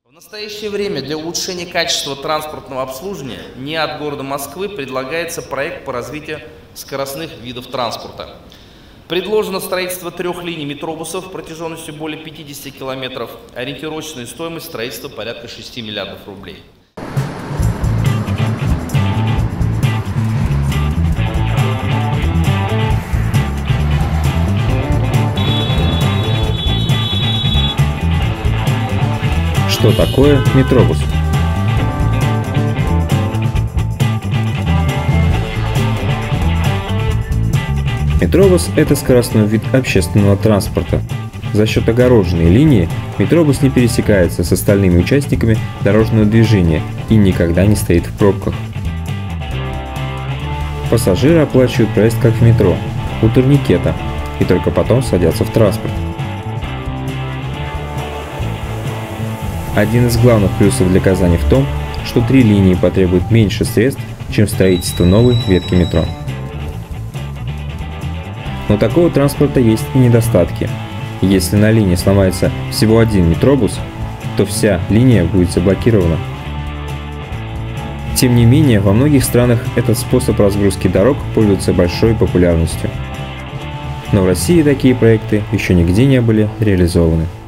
В настоящее время для улучшения качества транспортного обслуживания НИИ от города Москвы предлагается проект по развитию скоростных видов транспорта. Предложено строительство 3 линий метробусов протяженностью более 50 километров, ориентировочная стоимость строительства порядка 6 миллиардов рублей. Что такое метробус? Метробус – это скоростной вид общественного транспорта. За счет огороженной линии метробус не пересекается с остальными участниками дорожного движения и никогда не стоит в пробках. Пассажиры оплачивают проезд как в метро, у турникета, и только потом садятся в транспорт. Один из главных плюсов для Казани в том, что 3 линии потребуют меньше средств, чем строительство новой ветки метро. Но такого транспорта есть и недостатки. Если на линии сломается всего один метробус, то вся линия будет заблокирована. Тем не менее, во многих странах этот способ разгрузки дорог пользуется большой популярностью. Но в России такие проекты еще нигде не были реализованы.